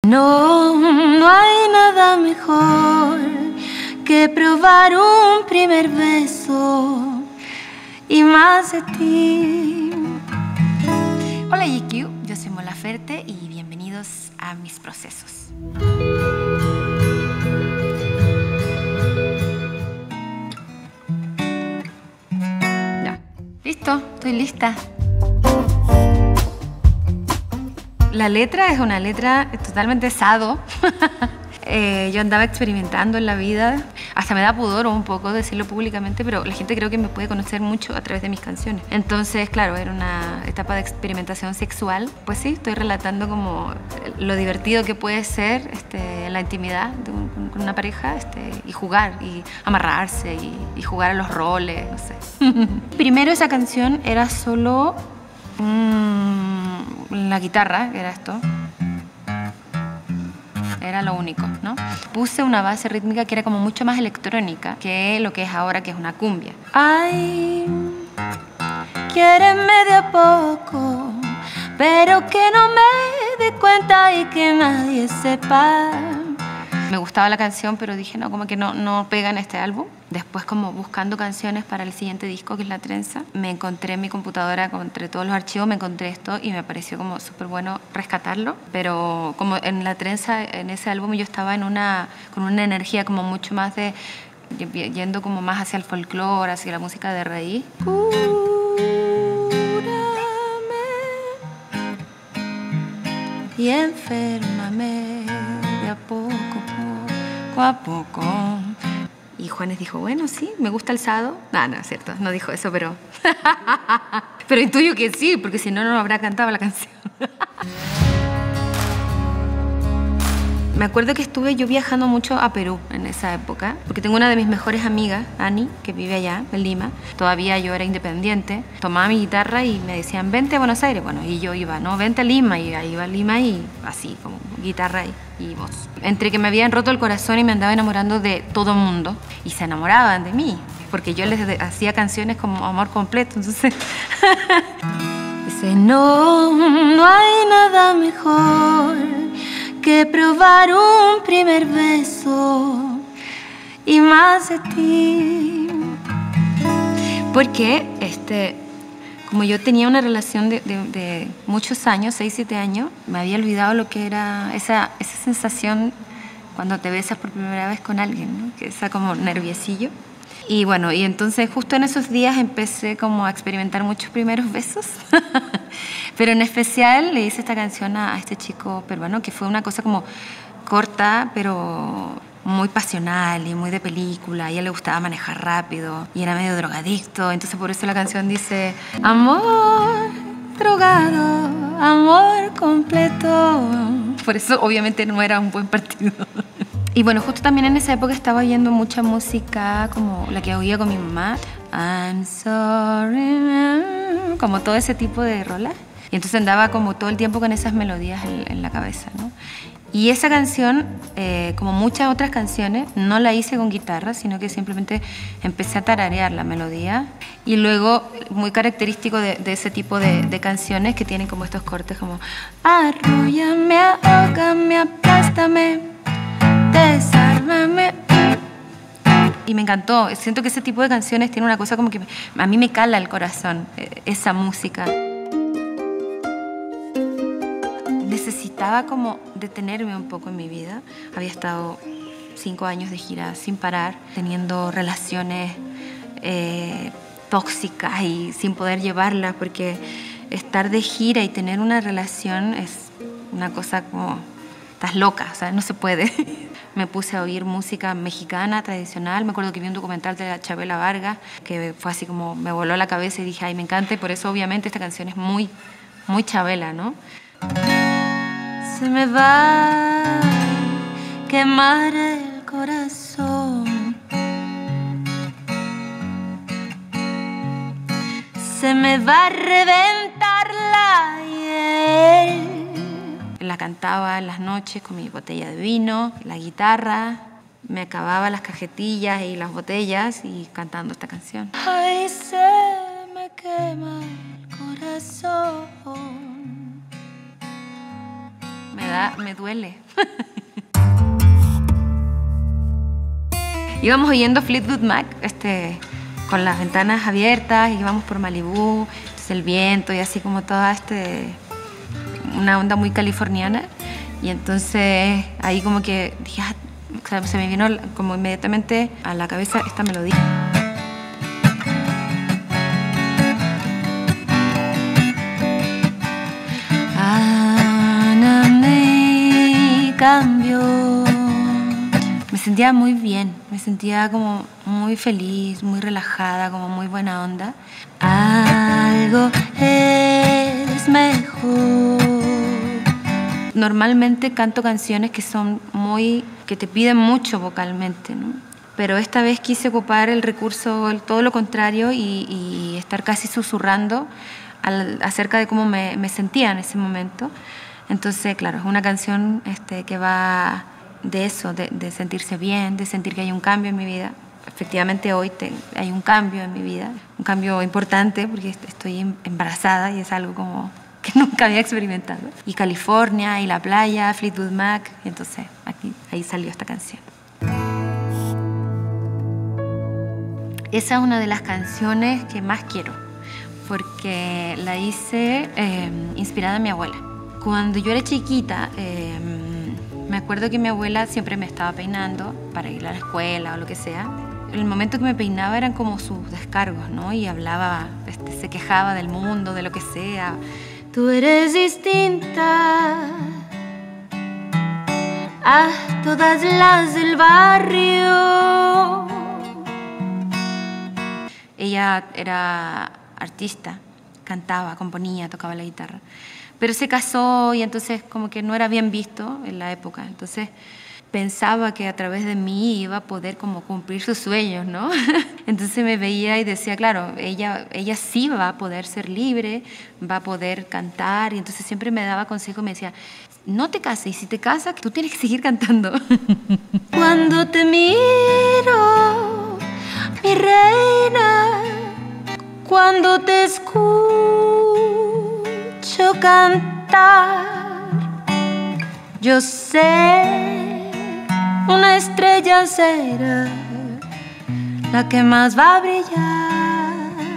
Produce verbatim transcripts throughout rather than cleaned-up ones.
No, no hay nada mejor que probar un primer beso y más de ti. Hola G Q, yo soy Mon Laferte y bienvenidos a Mis Procesos. Ya, listo, estoy lista. La letra es una letra totalmente sado. eh, yo andaba experimentando en la vida. Hasta me da pudor un poco decirlo públicamente, pero la gente creo que me puede conocer mucho a través de mis canciones. Entonces, claro, era una etapa de experimentación sexual. Pues sí, estoy relatando como lo divertido que puede ser este, la intimidad de un, con una pareja este, y jugar, y amarrarse, y, y jugar a los roles, no sé. Primero esa canción era solo... Mmm, la guitarra, que era esto, era lo único, ¿no? Puse una base rítmica que era como mucho más electrónica que lo que es ahora, que es una cumbia. Ay, quiéreme de a poco, pero que no me dé cuenta y que nadie sepa. Me gustaba la canción, pero dije, no, como que no, no pega en este álbum. Después, como buscando canciones para el siguiente disco, que es La Trenza, me encontré en mi computadora, entre todos los archivos, me encontré esto y me pareció como súper bueno rescatarlo. Pero como en La Trenza, en ese álbum, yo estaba en una, con una energía como mucho más de... yendo como más hacia el folclore, hacia la música de raíz. Cúrame y enférmame de a poco, poco a poco. Y Juanes dijo, bueno, sí, me gusta el sado. No, no es cierto, no dijo eso, pero... pero intuyo que sí, porque si no, no habrá cantado la canción. Me acuerdo que estuve yo viajando mucho a Perú en esa época, porque tengo una de mis mejores amigas, Ani, que vive allá, en Lima. Todavía yo era independiente. Tomaba mi guitarra y me decían, vente a Buenos Aires. Bueno, y yo iba, no, vente a Lima. Y ahí iba a Lima y así, como guitarra y, y voz. Entre que me habían roto el corazón y me andaba enamorando de todo el mundo, y se enamoraban de mí, porque yo les hacía canciones como amor completo, entonces... Dice, no, no hay nada mejor que probar un primer beso y más de ti. Porque este, como yo tenía una relación de, de, de muchos años, seis, siete años, me había olvidado lo que era esa, esa sensación cuando te besas por primera vez con alguien, ¿no? Que esa como nerviosillo. Y bueno, y entonces justo en esos días empecé como a experimentar muchos primeros besos. Pero en especial le hice esta canción a, a este chico peruano, que fue una cosa como corta, pero muy pasional y muy de película. A ella le gustaba manejar rápido y era medio drogadicto. Entonces por eso la canción dice, amor drogado, amor completo. Por eso obviamente no era un buen partido. Y bueno, justo también en esa época estaba oyendo mucha música como la que oía con mi mamá. I'm sorry, como todo ese tipo de rolas. Y entonces andaba como todo el tiempo con esas melodías en, en la cabeza, ¿no? Y esa canción, eh, como muchas otras canciones, no la hice con guitarra, sino que simplemente empecé a tararear la melodía. Y luego, muy característico de, de ese tipo de, de canciones que tienen como estos cortes como arróllame, ahógame, aplástame, desármame. Y me encantó. Siento que ese tipo de canciones tiene una cosa como que a mí me cala el corazón, esa música. Necesitaba como detenerme un poco en mi vida. Había estado cinco años de gira sin parar, teniendo relaciones eh, tóxicas y sin poder llevarlas, porque estar de gira y tener una relación es una cosa como... estás loca, o sea, no se puede. Me puse a oír música mexicana tradicional. Me acuerdo que vi un documental de la Chabela Vargas que fue así como me voló la cabeza y dije, ay, me encanta. Y por eso obviamente esta canción es muy, muy Chabela, ¿no? Se me va a quemar el corazón, se me va a reventar la piel. La cantaba en las noches con mi botella de vino, la guitarra, me acababa las cajetillas y las botellas y cantando esta canción. Ay, se me quema el corazón. Me da, me duele. Íbamos oyendo Fleetwood Mac, este, con las ventanas abiertas, y íbamos por Malibú, entonces el viento y así como toda este, una onda muy californiana. Y entonces ahí como que dije, ah, o sea, se me vino como inmediatamente a la cabeza esta melodía. Ana me cambió. Me sentía muy bien, me sentía como muy feliz, muy relajada, como muy buena onda. Algo es mejor. Normalmente canto canciones que son muy, que te piden mucho vocalmente, ¿no? Pero esta vez quise ocupar el recurso, el, todo lo contrario, y, y estar casi susurrando al, acerca de cómo me, me sentía en ese momento. Entonces, claro, es una canción este, que va de eso, de, de sentirse bien, de sentir que hay un cambio en mi vida. Efectivamente hoy te, hay un cambio en mi vida, un cambio importante porque estoy embarazada y es algo como que nunca había experimentado. Y California, y la playa, Fleetwood Mac, y entonces aquí, ahí salió esta canción. Esa es una de las canciones que más quiero, porque la hice eh, inspirada en mi abuela. Cuando yo era chiquita, eh, me acuerdo que mi abuela siempre me estaba peinando para ir a la escuela o lo que sea. El momento que me peinaba eran como sus descargos, ¿no? Y hablaba, este, se quejaba del mundo, de lo que sea. Tú eres distinta a todas las del barrio. Ella era artista, cantaba, componía, tocaba la guitarra. Pero se casó y entonces como que no era bien visto en la época. Entonces pensaba que a través de mí iba a poder como cumplir sus sueños, ¿no? Entonces me veía y decía, claro, ella, ella sí va a poder ser libre, va a poder cantar. Y entonces siempre me daba consejo, me decía, no te cases, y si te casas, tú tienes que seguir cantando. Cuando te miro, mi reina, cuando te escucho cantar, yo sé, una estrella será la que más va a brillar.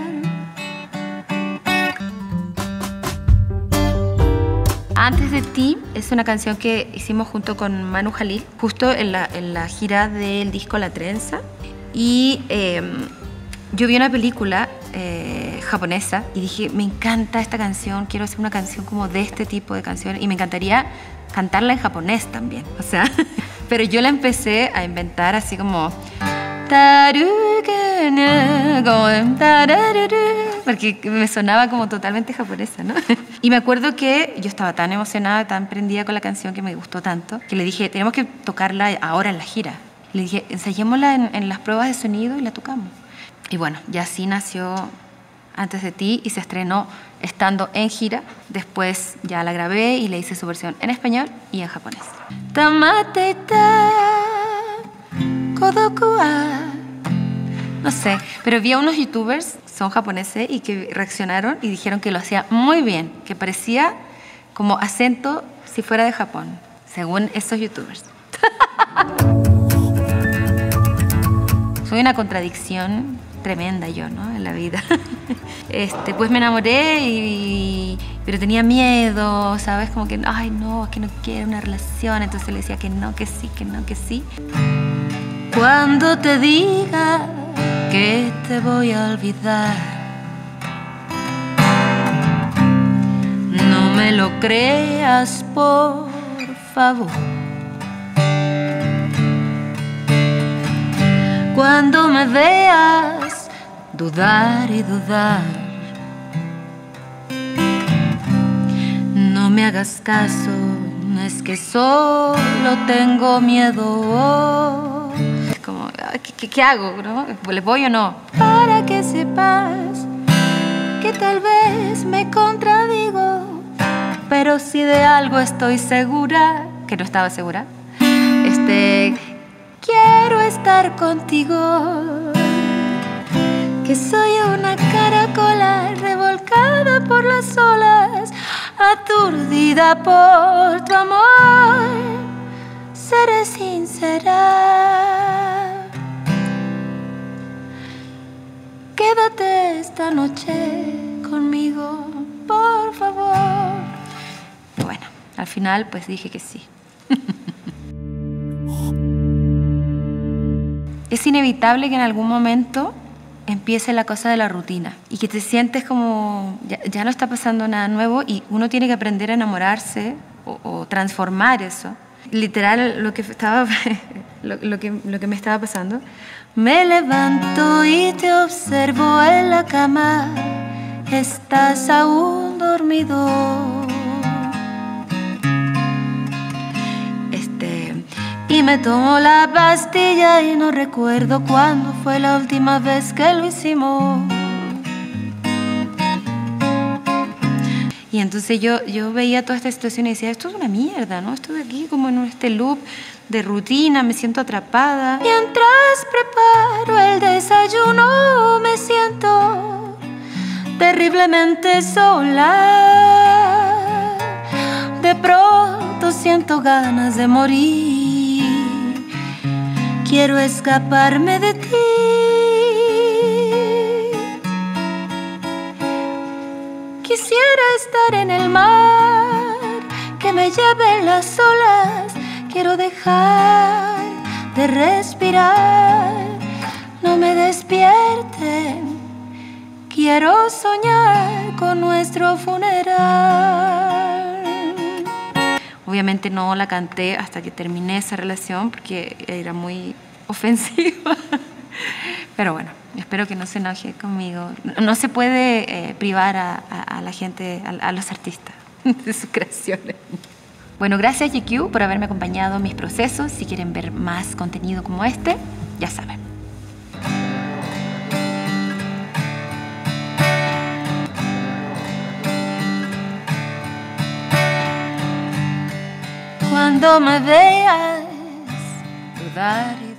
Antes de ti es una canción que hicimos junto con Manu Jalil, justo en la, en la gira del disco La Trenza. Y eh, yo vi una película eh, japonesa y dije, me encanta esta canción, quiero hacer una canción como de este tipo de canción y me encantaría cantarla en japonés también, o sea, pero yo la empecé a inventar así como porque me sonaba como totalmente japonesa, ¿no? Y me acuerdo que yo estaba tan emocionada, tan prendida con la canción que me gustó tanto, que le dije, tenemos que tocarla ahora en la gira. Le dije, ensayémosla en, en las pruebas de sonido y la tocamos. Y bueno, y así nació Antes de ti y se estrenó estando en gira. Después ya la grabé y le hice su versión en español y en japonés. No sé, pero vi a unos youtubers, son japoneses, y que reaccionaron y dijeron que lo hacía muy bien, que parecía como acento si fuera de Japón, según esos youtubers. Soy una contradicción tremenda yo, ¿no? En la vida. Este, pues me enamoré, y, pero tenía miedo, ¿sabes? Como que, ay, no, es que no quiero una relación. Entonces le decía que no, que sí, que no, que sí. Cuando te diga que te voy a olvidar, no me lo creas, por favor. Cuando me veas dudar y dudar, no me hagas caso, es que solo tengo miedo. Como, ¿qué, qué hago? ¿No? ¿Le voy o no? Para que sepas que tal vez me contradigo, pero si de algo estoy segura, que no estaba segura, este... quiero estar contigo, que soy una caracola revolcada por las olas, aturdida por tu amor, seré sincera. Quédate esta noche conmigo, por favor. Y bueno, al final pues dije que sí. Es inevitable que en algún momento empiece la cosa de la rutina y que te sientes como ya, ya no está pasando nada nuevo y uno tiene que aprender a enamorarse o, o transformar eso. Literal, lo que, estaba, lo, lo, que, lo que me estaba pasando. Me levanto y te observo en la cama, estás aún dormido. Este, y me tomo la pastilla y no recuerdo cuándo fue la última vez que lo hicimos. Y entonces yo, yo veía toda esta situación y decía, esto es una mierda, ¿no? Estoy aquí como en este loop de rutina, me siento atrapada. Mientras preparo el desayuno me siento terriblemente sola. De pronto siento ganas de morir. Quiero escaparme de ti. Quisiera estar en el mar, que me lleven las olas. Quiero dejar de respirar, no me despierten. Quiero soñar con nuestro funeral. Obviamente no la canté hasta que terminé esa relación porque era muy ofensiva. Pero bueno, espero que no se enoje conmigo. No se puede eh, privar a, a, a la gente, a, a los artistas de sus creaciones. Bueno, gracias G Q por haberme acompañado en mis procesos. Si quieren ver más contenido como este, ya saben. Cuando me veas dudar